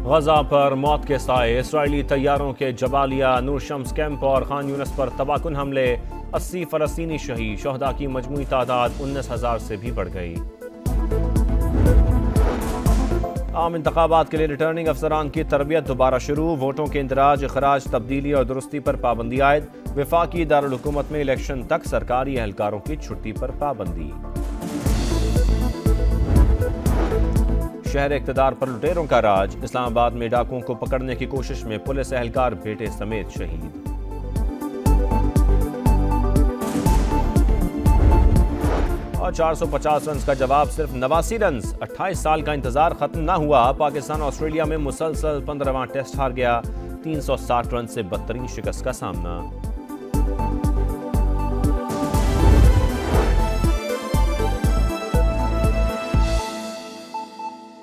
गजा पर मौत के साए, इसराइली तैयारों के जबालिया, नूर शम्स कैंप और खान यूनिस पर तबाहकुन हमले, 80 फ़लस्तीनी शहीद, शहदा की मजमूई तादाद 19,000 से भी बढ़ गई। आम इंतखाबात के लिए रिटर्निंग अफसरान की तरबियत दोबारा शुरू, वोटों के इंदराज, अखराज, तब्दीली और दुरुस्ती पर पाबंदी आयद। वफाकी दारुल हुकूमत में इलेक्शन तक सरकारी एहलकारों की छुट्टी पर पाबंदी। शहर इक़्तिदार पर लुटेरों का राज, इस्लामाबाद में डाकुओं को पकड़ने की कोशिश में पुलिस एहलकार बेटे समेत शहीद। और 450 रन का जवाब सिर्फ 89 रन, 28 साल का इंतजार खत्म न हुआ। पाकिस्तान ऑस्ट्रेलिया में मुसलसल 15वां टेस्ट हार गया, 360 रन से बदतरीन शिकस्त का सामना।